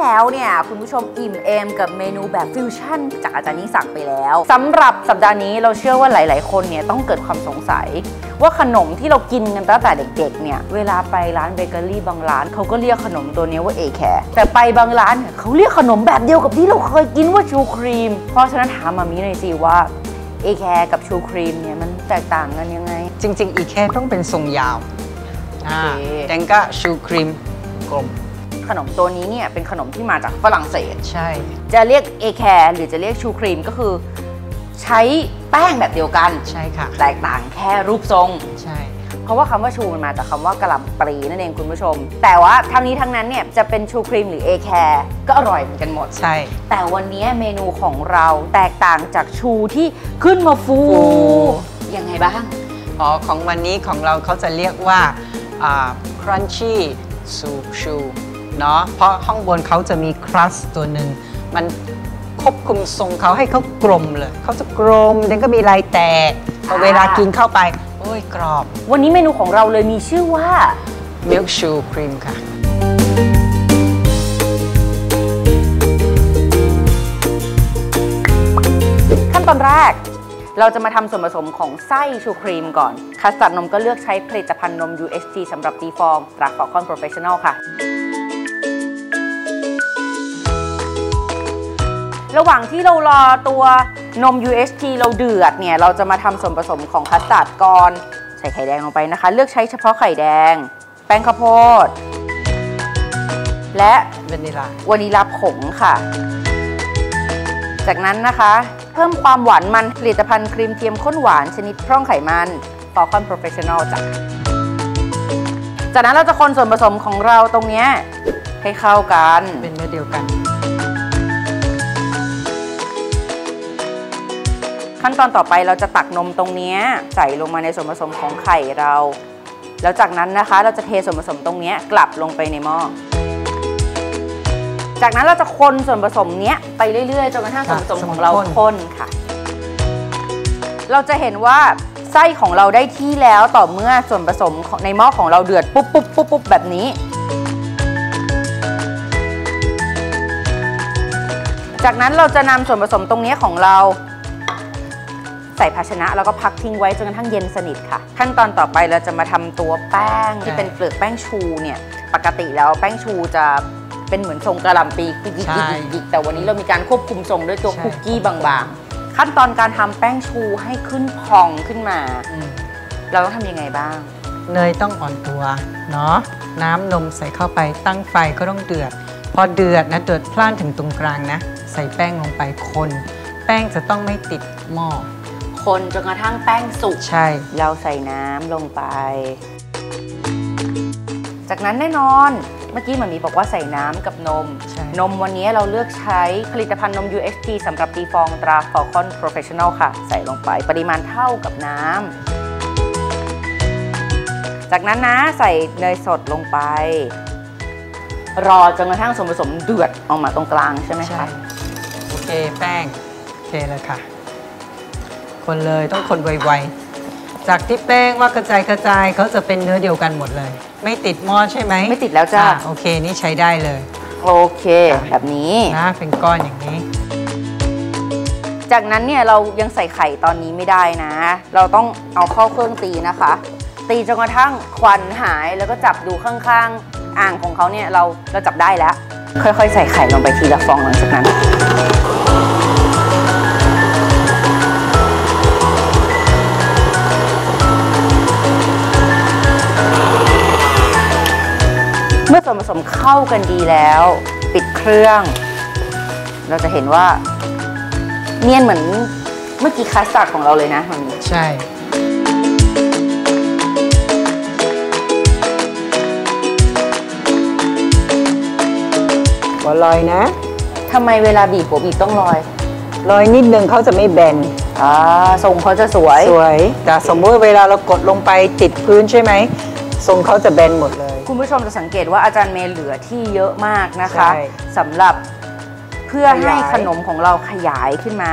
แล้วเนี่ยคุณผู้ชมอิ่มเอมกับเมนูแบบฟิวชั่นจากอาจารย์ยิ่งศักดิ์ไปแล้วสำหรับสัปดาห์นี้เราเชื่อว่าหลายๆคนเนี่ยต้องเกิดความสงสัยว่าขนมที่เรากินกันตั้งแต่เด็กๆเนี่ยเวลาไปร้านเบเกอรี่บางร้านเขาก็เรียกขนมตัวนี้ว่าเอแคร์แต่ไปบางร้านเขาเรียกขนมแบบเดียวกับที่เราเคยกินว่าชูครีมเพราะฉะนั้นถามมามีหน่อยสิว่าเอแคร์กับชูครีมเนี่ยมันแตกต่างกันยังไงจริงๆเอแคร์ต้องเป็นทรงยาวแต่ก็ชูครีมกลมขนมตัวนี้เนี่ยเป็นขนมที่มาจากฝรั่งเศสใช่จะเรียกเอแคร์หรือจะเรียกชูครีมก็คือใช้แป้งแบบเดียวกันใช่ค่ะแตกต่างแค่รูปทรงใช่เพราะว่าคำว่าชูมันมาจากคำว่ากะหล่ำปลีนั่นเองคุณผู้ชมแต่ว่าทั้งนี้ทั้งนั้นเนี่ยจะเป็นชูครีมหรือเอแคร์ก็อร่อยเหมือนกันหมดใช่แต่วันนี้เมนูของเราแตกต่างจากชูที่ขึ้นมาฟูยังไงบ้างของวันนี้ของเราเขาจะเรียกว่าcrunchy soup shoe เนาะเพราะข้างบนเขาจะมีครัสตัวหนึ่งมันควบคุมทรงเขาให้เขากลมเลยเขาจะกลมแล้วก็มีลายแตกพอเวลากินเข้าไปโอ้ยกรอบวันนี้เมนูของเราเลยมีชื่อว่า milk shoe cream ค่ะขั้นตอนแรกเราจะมาทำส่วนผสมของไส้ชูครีมก่อนคัสตาร์ดนมก็เลือกใช้ผลิตภัณฑ์นม UHT สำหรับตีฟองตรา Falcon Professional ค่ะระหว่างที่เรารอตัวนม UHT เราเดือดเนี่ยเราจะมาทำส่วนผสมของคัสตาร์ดก่อนใส่ไข่แดงลงไปนะคะเลือกใช้เฉพาะไข่แดงแป้งข้าวโพดและวานิลาผงค่ะจากนั้นนะคะเพิ่มความหวานมันผลิตภัณฑ์ครีมเทียมข้นหวานชนิดพร่องไขมัน Falcon Professional จากนั้นเราจะคนส่วนผสมของเราตรงนี้ให้เข้ากันเป็นเนื้อเดียวกันขั้นตอนต่อไปเราจะตักนมตรงนี้ใส่ลงมาในส่วนผสมของไข่เราแล้วจากนั้นนะคะเราจะเทส่วนผสมตรงนี้กลับลงไปในหม้อจากนั้นเราจะคนส่วนผสมนี้ไปเรื่อยๆจนกระทั่งส่วนผสมของเราข้นค่ะเราจะเห็นว่าไส้ของเราได้ที่แล้วต่อเมื่อส่วนผสมในหม้อของเราเดือดปุ๊บปุ๊บปุ๊บปุ๊บแบบนี้จากนั้นเราจะนำส่วนผสมตรงนี้ของเราใส่ภาชนะแล้วก็พักทิ้งไว้จนกระทั่งเย็นสนิทค่ะขั้นตอนต่อไปเราจะมาทำตัวแป้งที่เป็นเปลือกแป้งชูเนี่ยปกติแล้วแป้งชูจะเป็นเหมือนทรงกะหล่ำปียิกแต่วันนี้เรามีการควบคุมทรงด้วยตัวคุกกี้บางๆขั้นตอนการทำแป้งชูให้ขึ้นพองขึ้นมาเราต้องทำยังไงบ้างเนยต้องอ่อนตัวเนาะน้ำนมใส่เข้าไปตั้งไฟก็ต้องเดือดพอเดือดนะเดือดพล่านถึงตรงกลางนะใส่แป้งลงไปคนแป้งจะต้องไม่ติดหม้อคนจนกระทั่งแป้งสุกใช่เราใส่น้ำลงไปจากนั้นแน่นอนเมื่อกี้มันมีบอกว่าใส่น้ำกับนมวันนี้เราเลือกใช้ผลิตภัณฑ์นม UHT สำหรับตีฟองตรา Falcon Professional ค่ะใส่ลงไปปริมาณเท่ากับน้ำจากนั้นนะใส่เนยสดลงไปรอจนกระทั่งส่วนผสมเดือดออกมาตรงกลางใช่ไหมคะโอเคแป้งโอเคเลยค่ะคนเลยต้องคนไวๆจากที่แป้งว่ากระจายเขาจะเป็นเนื้อเดียวกันหมดเลยไม่ติดหม้อใช่ไหมไม่ติดแล้วจ้าโอเคนี่ใช้ได้เลยโอเคแบบนี้นะเป็นก้อนอย่างนี้จากนั้นเนี่ยเรายังใส่ไข่ตอนนี้ไม่ได้นะเราต้องเอาเข้าเครื่องตีนะคะตีจนกระทั่งควันหายแล้วก็จับดูข้างๆอ่างของเขาเนี่ยเราจับได้แล้วค่อยๆใส่ไข่ลงไปทีละฟองหลังจากนั้นเมื่อส่วนผสมเข้ากันดีแล้วปิดเครื่องเราจะเห็นว่าเนียนเหมือนเมื่อกี้คัสตาร์ดของเราเลยนะมันใช่ก็ลอยนะทำไมเวลาบีบหัวบีบต้องลอยนิดนึงเขาจะไม่แบนทรงเขาจะสวยแต่สมมติเวลาเรากดลงไปติดพื้นใช่ไหมทรงเขาจะแบนหมดเลยคุณผู้ชมจะสังเกตว่าอาจารย์เมย์เหลือที่เยอะมากนะคะสำหรับเพื่อให้ขนมของเราขยายขึ้นมา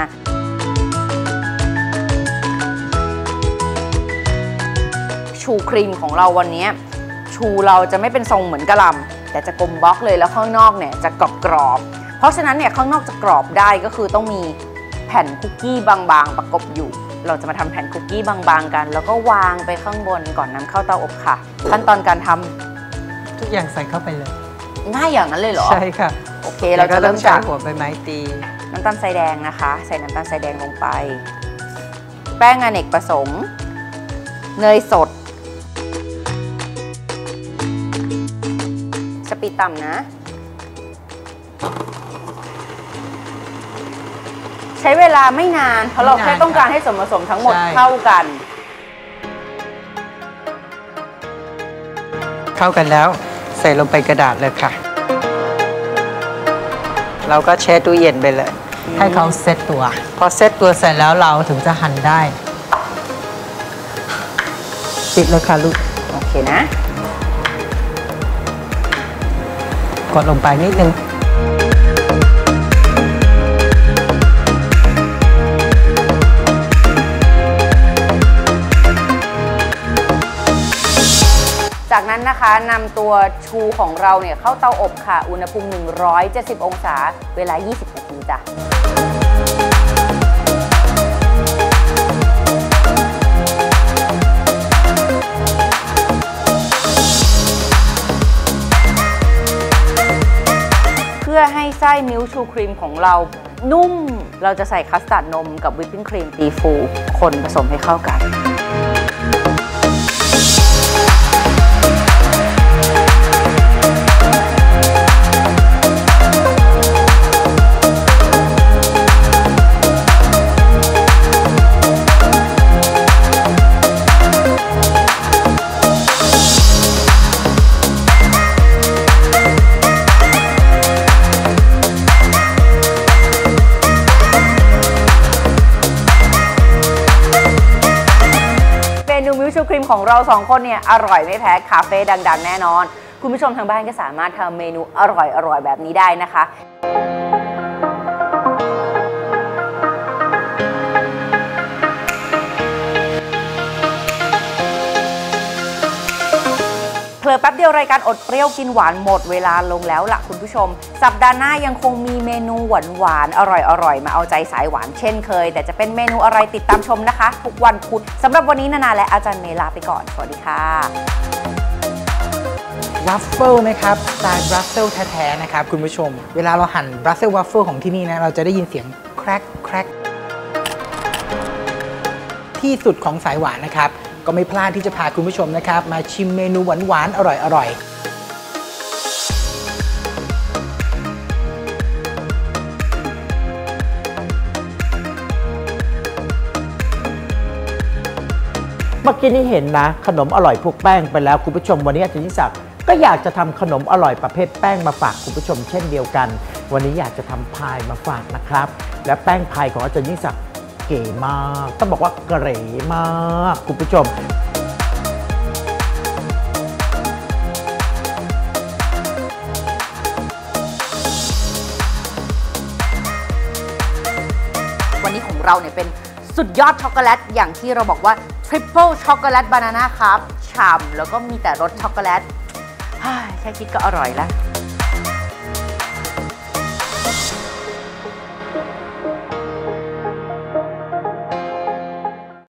ชูครีมของเราวันนี้ชูเราจะไม่เป็นทรงเหมือนกะหล่ำแต่จะกลมบล็อกเลยแล้วข้างนอกเนี่ยจะกรอบเพราะฉะนั้นเนี่ยข้างนอกจะกรอบได้ก็คือต้องมีแผ่นคุกกี้บางๆประกบอยู่เราจะมาทำแผ่นคุกกี้บางๆกันแล้วก็วางไปข้างบนก่อนนำเข้าเตาอบค่ะขั้นตอนการทำทุกอย่างใส่เข้าไปเลยง่ายอย่างนั้นเลยเหรอใช่ค่ะโอเคเราจะเริ่มจากหัวใบไม้ตีน้ำตาลทรายแดงนะคะใส่น้ำตาลทรายแดงลงไปแป้งอเนกประสงค์เนยสดสปีดต่ำนะใช้เวลาไม่นานเพราะเราแค่ต้องการให้ส่วนผสมทั้งหมดเข้ากันแล้วใส่ลงไปกระดาษเลยค่ะเราก็แช่ตู้เย็นไปเลยให้เขาเซตตัวพอเซตตัวเสร็จแล้วเราถึงจะหั่นได้ปิดเลยค่ะลูกโอเคนะกดลงไปนิดนึงจากนั้นนะคะนำตัวชูของเราเนี่ยเข้าเตาอบค่ะอุณหภูมิ170 องศาเวลา20 นาทีจ้ะเพื่อให้ไส้มิลค์ชูครีมของเรานุ่มเราจะใส่คัสตาร์ดนมกับวิปปิ้งครีมตีฟูคนผสมให้เข้ากันมิลค์ชูครีมของเรา2คนเนี่ยอร่อยไม่แพ้คาเฟ่ดังๆแน่นอนคุณผู้ชมทางบ้านก็สามารถทำเมนูอร่อยๆแบบนี้ได้นะคะเผลอแป๊บเดียวรายการอดเปรี้ยวกินหวานหมดเวลาลงแล้วล่ะคุณผู้ชมสัปดาห์หน้ายังคงมีเมนูหวานๆอร่อยๆมาเอาใจสายหวานเช่นเคยแต่จะเป็นเมนูอะไรติดตามชมนะคะทุกวันพุธสำหรับวันนี้นานาและอาจารย์เมลาไปก่อนสวัสดีค่ะวัฟเฟิลนะครับสไตล์บรัสเซลแท้ๆนะครับคุณผู้ชมเวลาเราหั่นบรัสเซลวัฟเฟิลของที่นี่นะเราจะได้ยินเสียงแครกแครกที่สุดของสายหวานนะครับก็ไม่พลาดที่จะพาคุณผู้ชมนะครับมาชิมเมนูหวานๆอร่อยเมื่อกี้นี้เห็นนะขนมอร่อยพวกแป้งไปแล้วคุณผู้ชมวันนี้อาจารย์ยิ่งศักดิ์ก็อยากจะทำขนมอร่อยประเภทแป้งมาฝากคุณผู้ชมเช่นเดียวกันวันนี้อยากจะทำพายมาฝากนะครับและแป้งพายของอาจารย์ยิ่งศักดิ์เก๋มากต้องบอกว่าเก๋มากคุณผู้ชมวันนี้ของเราเนี่ยเป็นสุดยอดช็อกโกแลตอย่างที่เราบอกว่า Triple ช็อกโกแลตบานาน่าครับฉ่ำแล้วก็มีแต่รสช็อกโกแลตแค่คิดก็อร่อยแล้ว